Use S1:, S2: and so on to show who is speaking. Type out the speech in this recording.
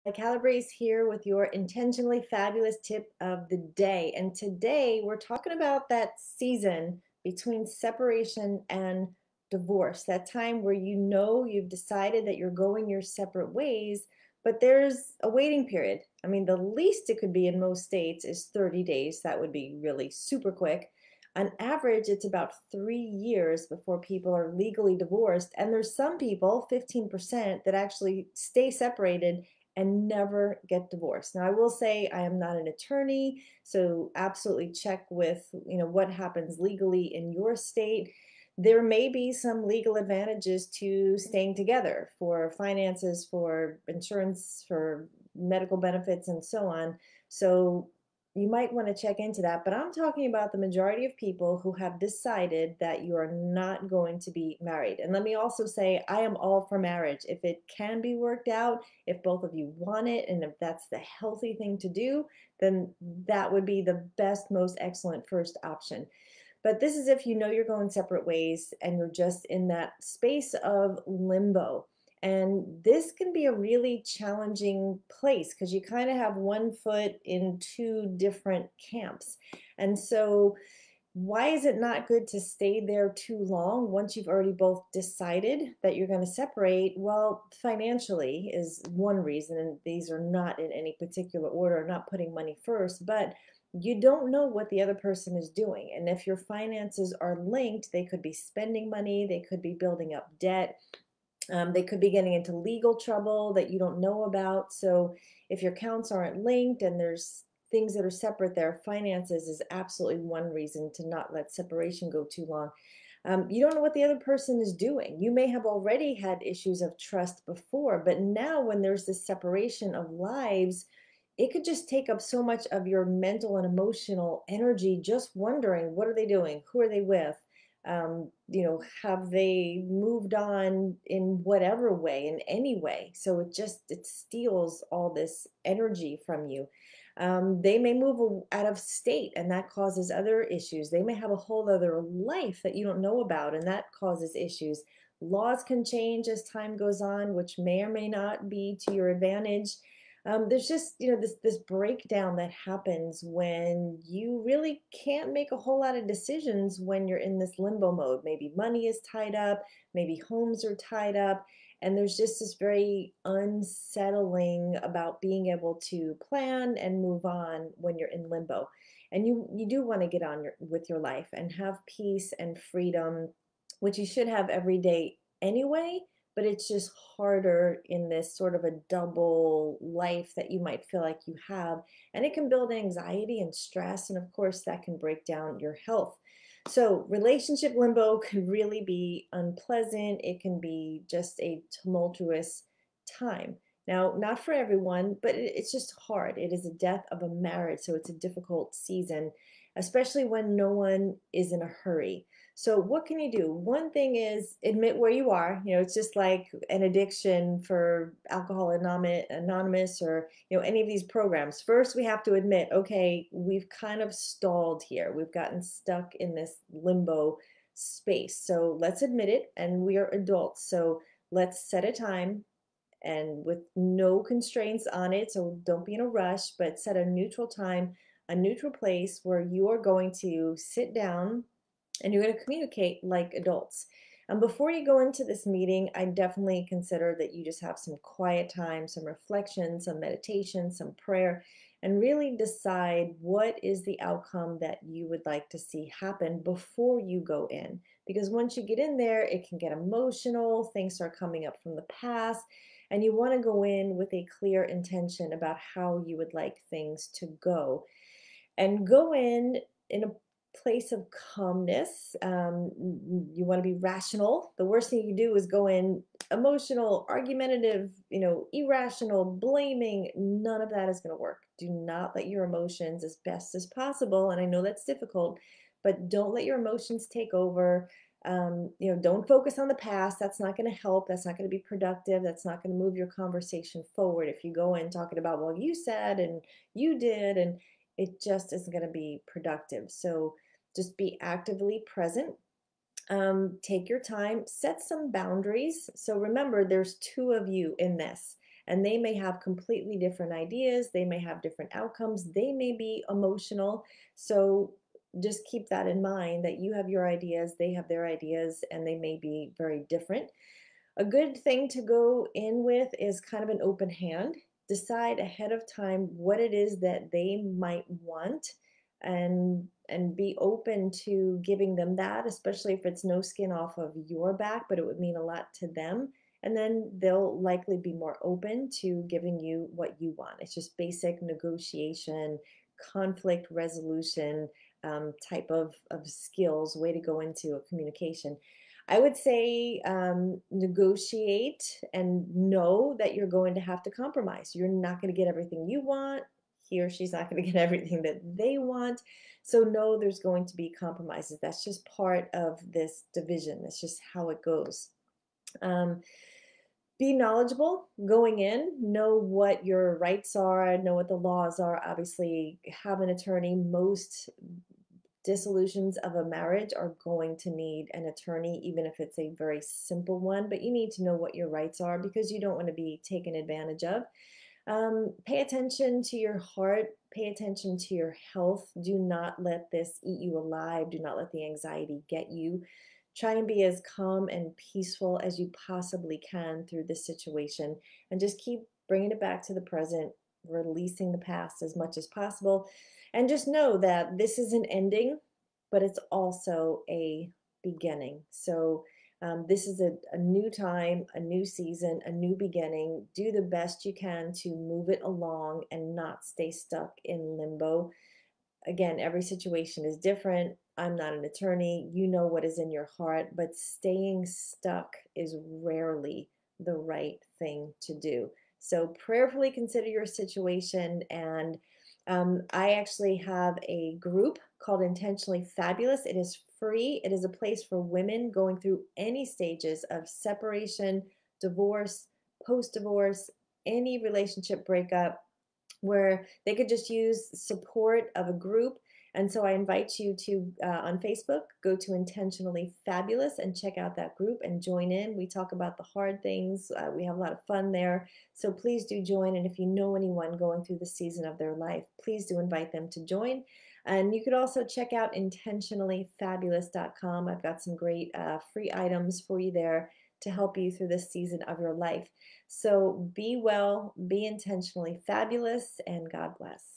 S1: Calabrese here with your intentionally fabulous tip of the day. And today we're talking about that season between separation and divorce, that time where you know you've decided that you're going your separate ways, but there's a waiting period. I mean, the least it could be in most states is 30 days. That would be really super quick. On average, it's about 3 years before people are legally divorced. And there's some people, 15%, that actually stay separated and never get divorced. Now, I will say I am not an attorney, so absolutely check with, what happens legally in your state. There may be some legal advantages to staying together for finances, for insurance, for medical benefits, and so on. So you might want to check into that. But I'm talking about the majority of people who have decided that you are not going to be married. And let me also say, I am all for marriage. If it can be worked out, if both of you want it, and if that's the healthy thing to do, then that would be the best, most excellent first option. But this is if you know you're going separate ways and you're just in that space of limbo. And this can be a really challenging place because you kind of have one foot in two different camps. And so, why is it not good to stay there too long once you've already both decided that you're going to separate? Well, financially is one reason, and these are not in any particular order, not putting money first, but you don't know what the other person is doing. And if your finances are linked, they could be spending money, they could be building up debt, they could be getting into legal trouble that you don't know about. So if your accounts aren't linked and there's things that are separate there, finances is absolutely one reason to not let separation go too long. You don't know what the other person is doing. You may have already had issues of trust before, but now when there's this separation of lives, it could just take up so much of your mental and emotional energy just wondering, what are they doing? Who are they with? Have they moved on in whatever way, in any way? So it steals all this energy from you. They may move out of state and that causes other issues. They may have a whole other life that you don't know about and that causes issues. Laws can change as time goes on, which may or may not be to your advantage. There's just this breakdown that happens when you really can't make a whole lot of decisions when you're in this limbo mode. Maybe money is tied up, maybe homes are tied up, and there's just this very unsettling about being able to plan and move on when you're in limbo. And you do want to get on with your life and have peace and freedom, which you should have every day anyway, but it's just harder in this sort of a double life that you might feel like you have. And it can build anxiety and stress. And of course, that can break down your health. So, relationship limbo can really be unpleasant. It can be just a tumultuous time. Now, not for everyone, but it's just hard. It is a death of a marriage. So, it's a difficult season, especially when no one is in a hurry. So what can you do? One thing is admit where you are. It's just like an addiction for Alcohol Anonymous or, any of these programs. First, we have to admit, okay, we've kind of stalled here. We've gotten stuck in this limbo space. So let's admit it, and we are adults. So let's set a time and with no constraints on it. So don't be in a rush, but set a neutral time, a neutral place where you are going to sit down and you're going to communicate like adults. And before you go into this meeting, I definitely consider that you just have some quiet time, some reflection, some meditation, some prayer, and really decide what is the outcome that you would like to see happen before you go in. Because once you get in there, it can get emotional, things start coming up from the past, and you want to go in with a clear intention about how you would like things to go and go in a place of calmness. You want to be rational. The worst thing you can do is go in emotional, argumentative, irrational, blaming. None of that is going to work. Do not let your emotions, as best as possible, and I know that's difficult, but don't let your emotions take over. Don't focus on the past. That's not going to help. That's not going to be productive. That's not going to move your conversation forward. If you go in talking about, well, you said and you did, and it just isn't going to be productive. So just be actively present. Take your time, set some boundaries. So remember, there's two of you in this. and they may have completely different ideas. They may have different outcomes. They may be emotional. So just keep that in mind that you have your ideas, they have their ideas, and they may be very different. A good thing to go in with is kind of an open hand. Decide ahead of time what it is that they might want, and be open to giving them that, especially if it's no skin off of your back, but it would mean a lot to them. And then they'll likely be more open to giving you what you want. It's just basic negotiation, conflict resolution, type of skills, way to go into a communication. I would say negotiate and know that you're going to have to compromise. You're not going to get everything you want. He or she's not going to get everything that they want. So, know there's going to be compromises. That's just part of this division. That's just how it goes. Um, be knowledgeable going in, know what your rights are, know what the laws are. Obviously, have an attorney. Most dissolutions of a marriage are going to need an attorney, even if it's a very simple one, but you need to know what your rights are because you don't want to be taken advantage of. Pay attention to your heart, pay attention to your health. Do not let this eat you alive. Do not let the anxiety get you. Try and be as calm and peaceful as you possibly can through this situation, and just keep bringing it back to the present, releasing the past as much as possible. And just know that this is an ending, but it's also a beginning. So, this is a new time, a new season, a new beginning. Do the best you can to move it along and not stay stuck in limbo. Again, every situation is different. I'm not an attorney. You know what is in your heart, but staying stuck is rarely the right thing to do. So prayerfully consider your situation. And I actually have a group called Intentionally Fabulous. It is free. It is a place for women going through any stages of separation, divorce, post divorce, any relationship breakup, where they could just use support of a group. And so I invite you to, on Facebook, go to Intentionally Fabulous and check out that group and join in. We talk about the hard things. We have a lot of fun there. So please do join. And if you know anyone going through the season of their life, please do invite them to join. And you could also check out intentionallyfabulous.com. I've got some great free items for you there to help you through this season of your life. So be well, be intentionally fabulous, and God bless.